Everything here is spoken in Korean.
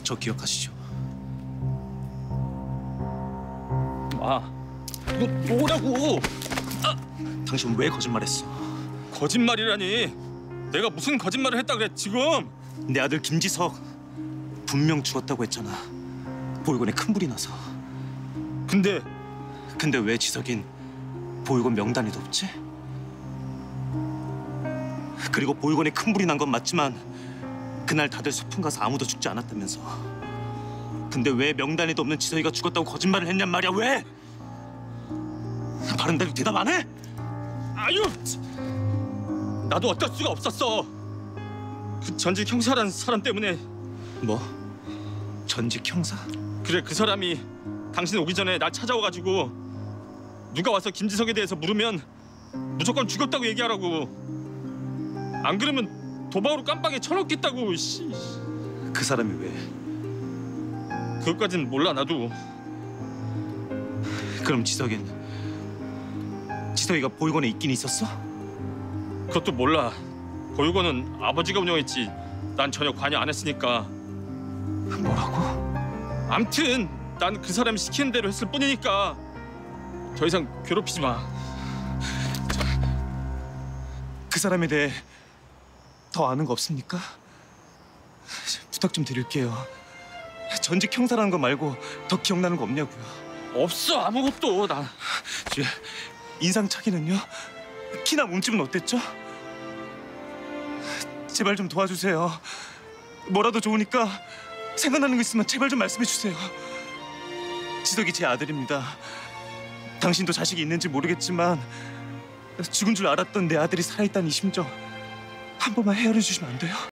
저 기억하시죠? 너 뭐라고? 당신 왜 거짓말했어? 거짓말이라니. 내가 무슨 거짓말을 했다 그래 지금? 내 아들 김지석 분명 죽었다고 했잖아. 보육원에 큰 불이 나서. 근데 왜 지석인 보육원 명단에도 없지? 그리고 보육원에 큰 불이 난 건 맞지만 그날 다들 소풍 가서 아무도 죽지 않았다면서. 근데 왜 명단에도 없는 지석이가 죽었다고 거짓말을 했냔 말이야. 왜? 바른대로 대답 안 해? 아유, 나도 어쩔 수가 없었어. 그 전직 형사라는 사람 때문에. 뭐? 전직 형사? 그래, 그 사람이 당신 오기 전에 날 찾아와가지고 누가 와서 김지석에 대해서 물으면 무조건 죽었다고 얘기하라고. 안 그러면 도박으로 깜빵에 쳐넣겠다고. 씨. 그 사람이 왜? 그것까진 몰라 나도. 그럼 지석이가 보육원에 있긴 있었어? 그것도 몰라. 보육원은 아버지가 운영했지. 난 전혀 관여 안 했으니까. 뭐라고? 암튼 난 그 사람이 시키는 대로 했을 뿐이니까 더 이상 괴롭히지 마. 그 사람에 대해 더 아는 거 없습니까? 부탁 좀 드릴게요. 전직 형사라는 거 말고 더 기억나는 거 없냐고요. 없어, 아무것도. 나 인상착의는요? 키나 몸집은 어땠죠? 제발 좀 도와주세요. 뭐라도 좋으니까 생각나는 거 있으면 제발 좀 말씀해 주세요. 지석이 제 아들입니다. 당신도 자식이 있는지 모르겠지만 죽은 줄 알았던 내 아들이 살아있다는 이 심정 한 번만 헤아려 주시면 안 돼요?